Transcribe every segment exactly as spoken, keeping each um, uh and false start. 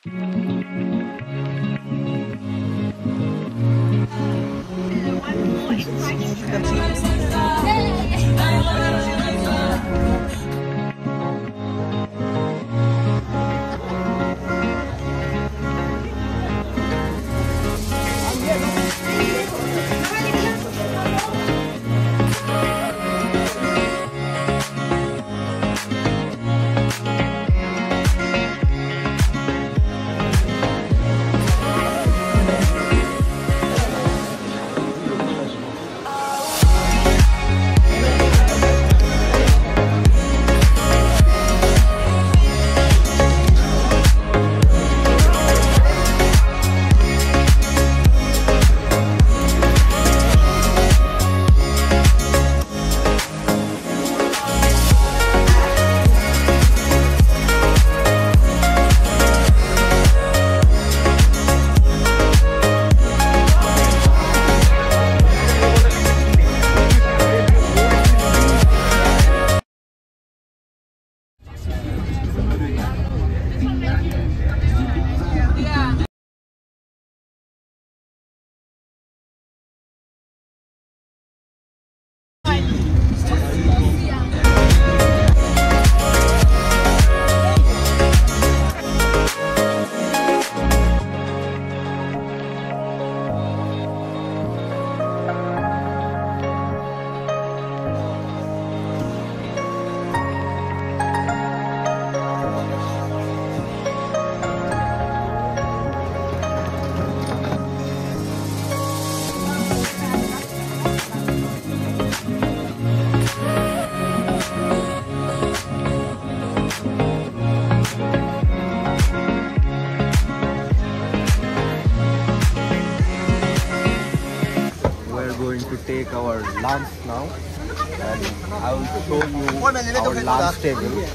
Take our lunch now, and I will show you our lunch table.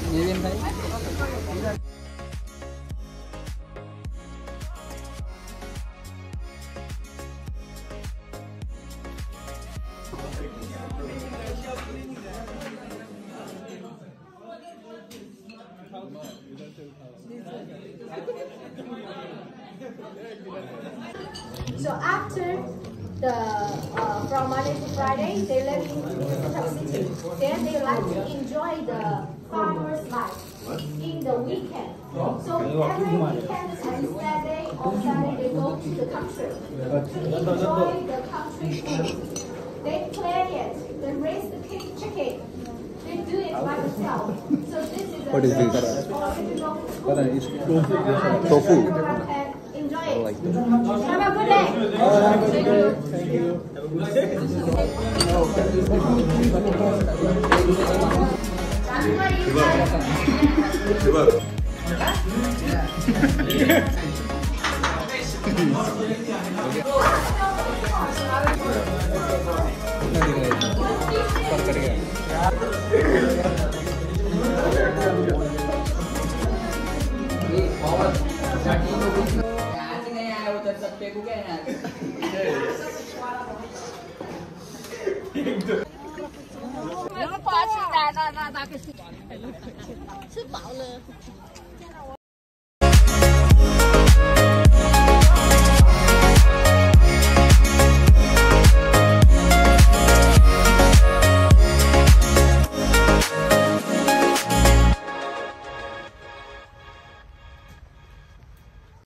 So after the uh, from Monday to Friday, they live in Sittard City. Then they like to enjoy the farmer's life in the weekend. So every weekend and Saturday or Sunday they go to the country to enjoy the country food. They plan it. They raise the chicken. They do it by themselves. So this is a What is this? original food. It's tofu. Tofu. Enjoy it. I like that. Have a good day. Thank you. Thank you.